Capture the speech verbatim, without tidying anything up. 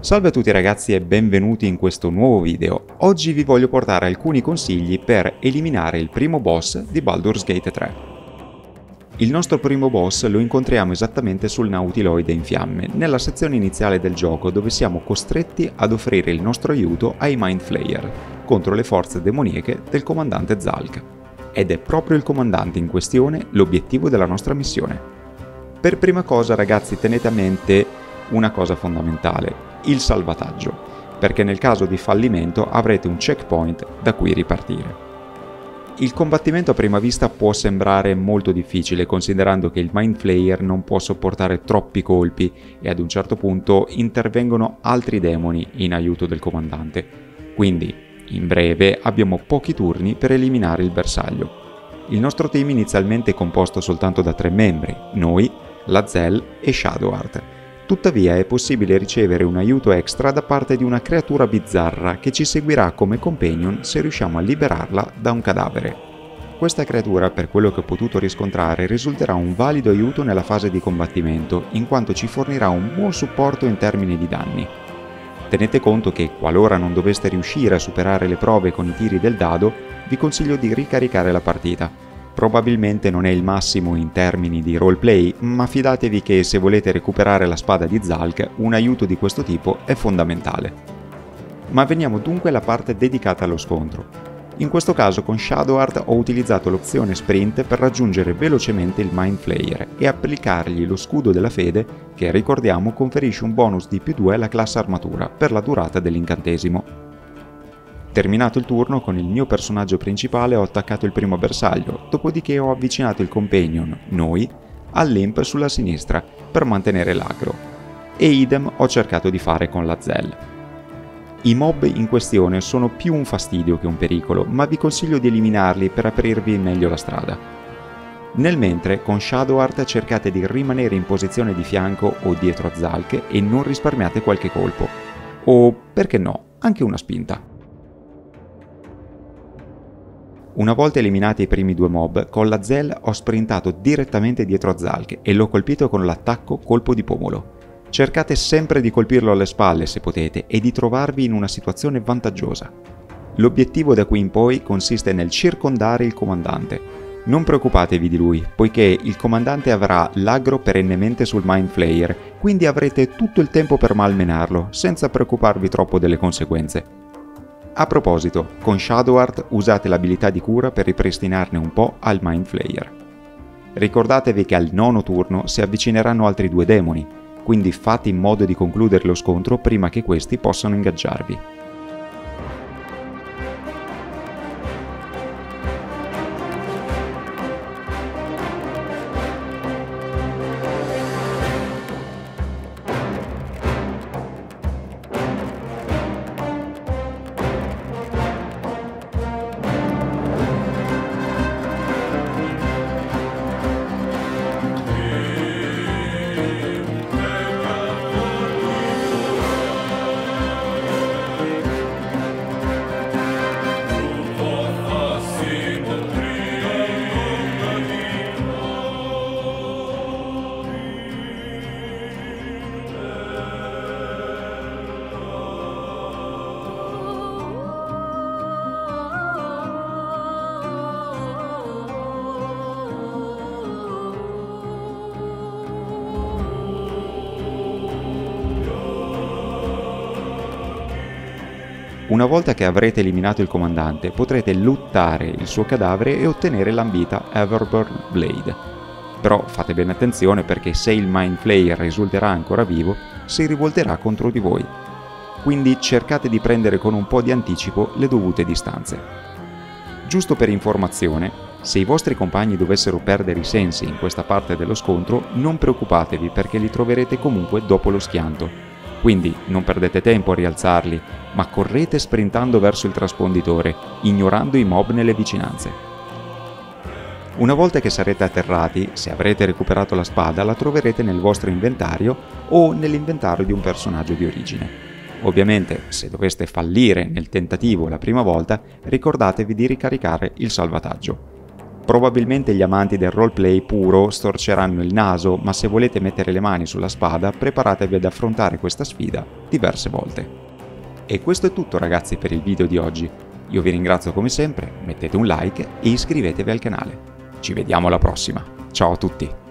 Salve a tutti ragazzi e benvenuti in questo nuovo video. Oggi vi voglio portare alcuni consigli per eliminare il primo boss di Baldur's Gate tre. Il nostro primo boss lo incontriamo esattamente sul Nautiloide in fiamme, nella sezione iniziale del gioco dove siamo costretti ad offrire il nostro aiuto ai Mind Flayer contro le forze demoniache del comandante Zalk. Ed è proprio il comandante in questione l'obiettivo della nostra missione. Per prima cosa ragazzi tenete a mente una cosa fondamentale, il salvataggio, perché nel caso di fallimento avrete un checkpoint da cui ripartire. Il combattimento a prima vista può sembrare molto difficile considerando che il Mind Flayer non può sopportare troppi colpi e ad un certo punto intervengono altri demoni in aiuto del comandante, quindi in breve abbiamo pochi turni per eliminare il bersaglio. Il nostro team inizialmente è composto soltanto da tre membri, noi, Lae'zel e Shadowheart. Tuttavia è possibile ricevere un aiuto extra da parte di una creatura bizzarra che ci seguirà come companion se riusciamo a liberarla da un cadavere. Questa creatura, per quello che ho potuto riscontrare, risulterà un valido aiuto nella fase di combattimento, in quanto ci fornirà un buon supporto in termini di danni. Tenete conto che, qualora non doveste riuscire a superare le prove con i tiri del dado, vi consiglio di ricaricare la partita. Probabilmente non è il massimo in termini di roleplay, ma fidatevi che se volete recuperare la spada di Zalk, un aiuto di questo tipo è fondamentale. Ma veniamo dunque alla parte dedicata allo scontro. In questo caso con Shadowheart ho utilizzato l'opzione sprint per raggiungere velocemente il Mind Flayer e applicargli lo scudo della fede che, ricordiamo, conferisce un bonus di più due alla classe armatura per la durata dell'incantesimo. Terminato il turno, con il mio personaggio principale ho attaccato il primo bersaglio, dopodiché ho avvicinato il companion, noi, all'imp sulla sinistra per mantenere l'aggro, e idem ho cercato di fare con Lae'zel. I mob in questione sono più un fastidio che un pericolo, ma vi consiglio di eliminarli per aprirvi meglio la strada. Nel mentre, con Shadowheart cercate di rimanere in posizione di fianco o dietro a Zalk e non risparmiate qualche colpo, o, perché no, anche una spinta. Una volta eliminati i primi due mob, con Lae'zel ho sprintato direttamente dietro a Zalk e l'ho colpito con l'attacco colpo di pomolo. Cercate sempre di colpirlo alle spalle se potete e di trovarvi in una situazione vantaggiosa. L'obiettivo da qui in poi consiste nel circondare il comandante. Non preoccupatevi di lui, poiché il comandante avrà l'aggro perennemente sul Mind Flayer, quindi avrete tutto il tempo per malmenarlo, senza preoccuparvi troppo delle conseguenze. A proposito, con Shadowheart usate l'abilità di cura per ripristinarne un po' al Mind Flayer. Ricordatevi che al nono turno si avvicineranno altri due demoni, quindi fate in modo di concludere lo scontro prima che questi possano ingaggiarvi. Una volta che avrete eliminato il comandante, potrete lottare il suo cadavere e ottenere l'ambita Everburn Blade. Però fate bene attenzione perché se il Mind Flayer risulterà ancora vivo, si rivolterà contro di voi. Quindi cercate di prendere con un po' di anticipo le dovute distanze. Giusto per informazione, se i vostri compagni dovessero perdere i sensi in questa parte dello scontro, non preoccupatevi perché li troverete comunque dopo lo schianto. Quindi non perdete tempo a rialzarli, ma correte sprintando verso il trasponditore, ignorando i mob nelle vicinanze. Una volta che sarete atterrati, se avrete recuperato la spada, la troverete nel vostro inventario o nell'inventario di un personaggio di origine. Ovviamente, se doveste fallire nel tentativo la prima volta, ricordatevi di ricaricare il salvataggio. Probabilmente gli amanti del roleplay puro storceranno il naso, ma se volete mettere le mani sulla spada, preparatevi ad affrontare questa sfida diverse volte. E questo è tutto ragazzi per il video di oggi. Io vi ringrazio come sempre, mettete un like e iscrivetevi al canale. Ci vediamo alla prossima. Ciao a tutti!